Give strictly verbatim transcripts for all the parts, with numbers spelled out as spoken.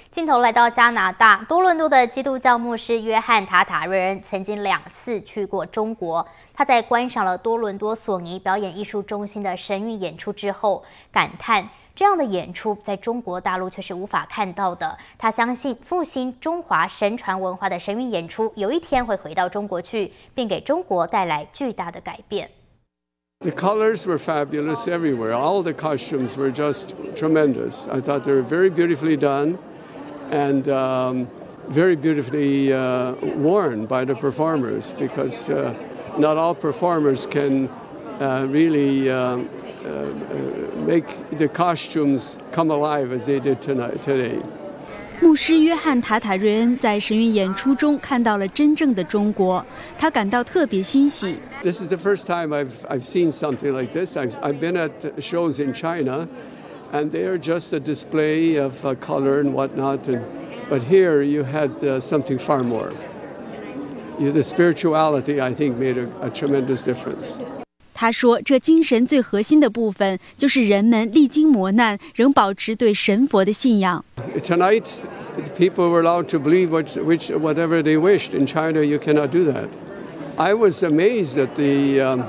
镜头来到加拿大多伦多的基督教牧师约翰·塔塔瑞恩曾经两次去过中国。他在观赏了多伦多索尼表演艺术中心的神韵演出之后，感叹这样的演出在中国大陆却是无法看到的。他相信复兴中华神传文化的神韵演出有一天会回到中国去，并给中国带来巨大的改变。 The colors were fabulous everywhere. All the costumes were just tremendous. I thought they were very beautifully done and um, very beautifully uh, worn by the performers because uh, not all performers can uh, really uh, uh, make the costumes come alive as they did tonight, today. 牧师约翰·塔塔瑞恩在神韵演出中看到了真正的中国，他感到特别欣喜。 This is the first time I've I've seen something like this. I've I've been at shows in China, and they are just a display of uh, color and whatnot. And but here you had uh, something far more. You, the spirituality, I think, made a, a tremendous difference. 他说：“这精神最核心的部分，就是人们历经磨难，仍保持对神佛的信仰。” Tonight, people were allowed to believe which, which, whatever they wished. In China, you cannot do that. I was amazed that the um,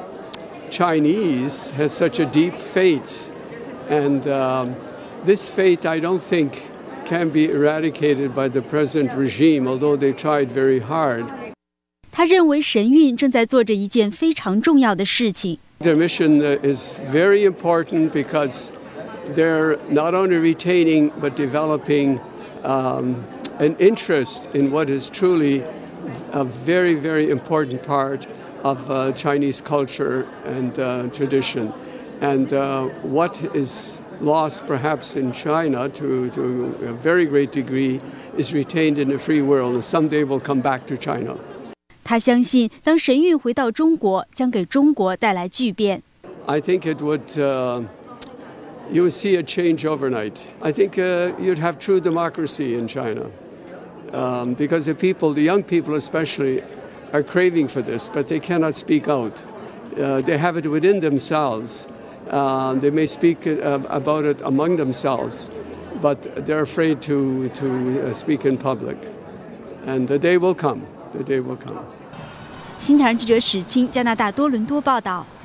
Chinese had such a deep faith, and um, this faith, I don't think, can be eradicated by the present regime, although they tried very hard. 他认为神韵正在做着一件非常重要的事情。 Their mission is very important because they're not only retaining but developing um, an interest in what is truly a very, very important part of uh, Chinese culture and uh, tradition. And uh, what is lost perhaps in China to, to a very great degree is retained in the free world and someday will come back to China. 他相信，当神韵回到中国，将给中国带来巨变。 I think it would, uh, you would see a change overnight. I think uh, you'd have true democracy in China um, because the people, the young people especially, are craving for this, but they cannot speak out. Uh, they have it within themselves. Uh, they may speak uh, about it among themselves, but they're afraid to, to uh, speak in public. And the day will come. The day will come. 新唐人记者史清，加拿大多伦多报道。